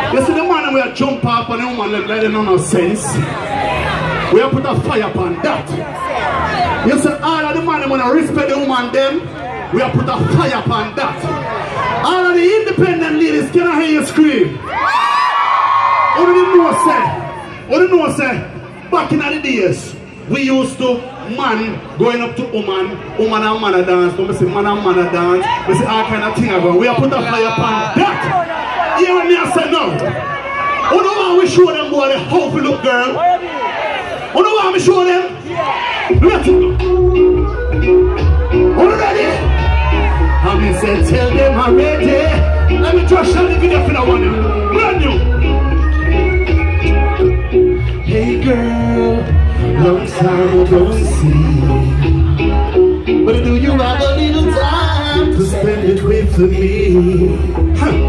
You see the man we are jump up on the woman like they don't know sense. We have put a fire upon that. You see all of the man when I respect the woman them, we have put a fire upon that. All of the independent ladies, can I hear you scream? What do you know say? Back in the days, we used to man going up to woman and man dance, we say man and man dance, we say all kind of thing about. We have put a fire upon that. You and me I say no. You know how we show them boy how we look girl? You know how we show them? Let's go. Are you ready? I mean say tell them I'm ready. Let me just show the video for that one. Brand new. Hey girl, long time ago see. But do you have a little time to spend it with me? Huh.